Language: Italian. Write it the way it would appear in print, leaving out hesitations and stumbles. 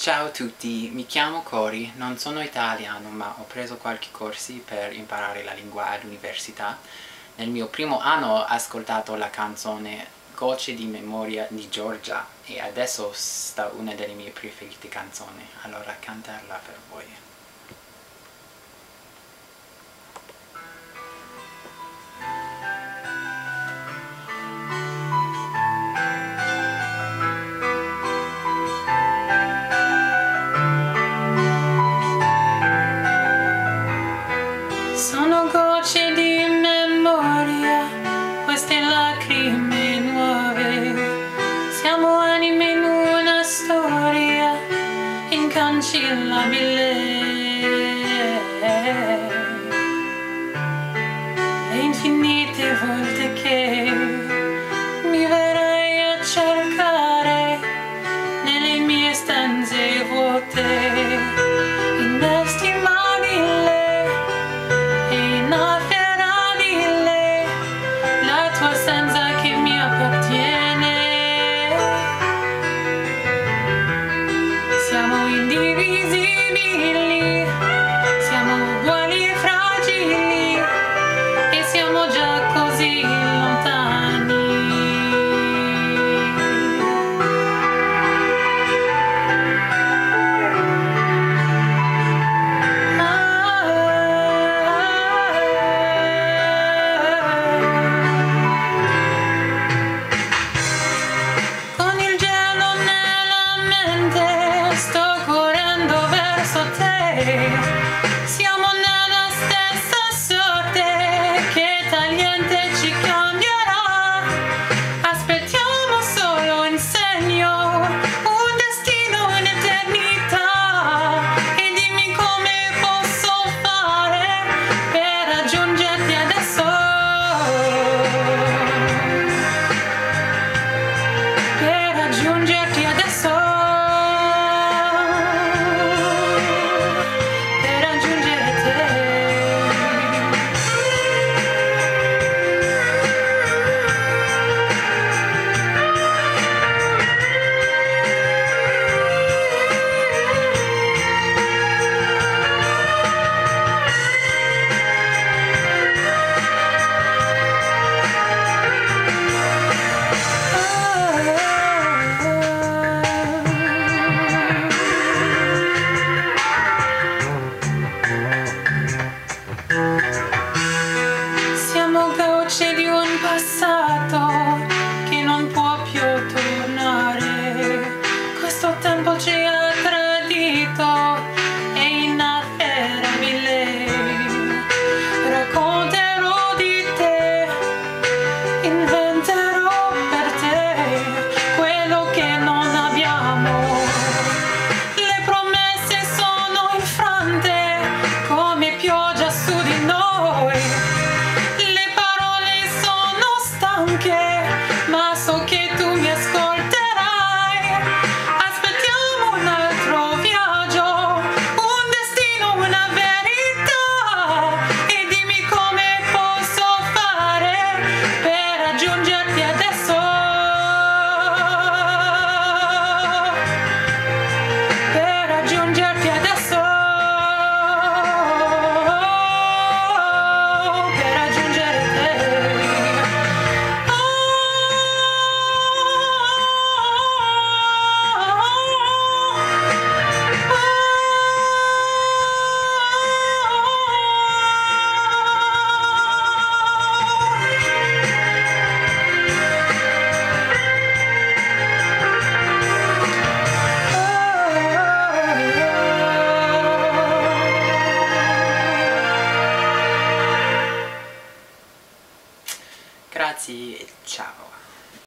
Ciao a tutti, mi chiamo Cory, non sono italiano ma ho preso qualche corsi per imparare la lingua all'università. Nel mio primo anno ho ascoltato la canzone Gocce di memoria di Giorgia e adesso sta una delle mie preferite canzoni, allora cantarla per voi. Sono gocce di memoria, queste lacrime nuove, siamo anime in una storia incancellabile. Le infinite volte che mi verrai a cercare nelle mie stanze vuote, inestimabile e inafferrabile la tua assenza che mi appartiene. Siamo indivisibili, siamo uguali e fragili e siamo già così lontani. Con il gelo nella mente sto correndo verso te. Siamo nella stessa sorte, che tagliente ci cambierà. Aspettiamo solo un segno, un destino, un'eternità. E dimmi come posso fare per raggiungerti adesso. Per raggiungerti adesso. Per raggiungere te. Siamo gocce di un passato che non può più tornare. Questo tempo ci ha tradito, è inafferrabile. Racconterò di te, inventerò per te quello che non abbiamo. Le promesse sono infrante come pioggia su di noi. Le parole sono stanche, ma so che tu mi ascolterai. Aspettiamo un altro viaggio, un destino, una verità. E dimmi come posso fare per raggiungerti adesso. Per raggiungerti adesso. Per raggiungere te. Grazie e ciao.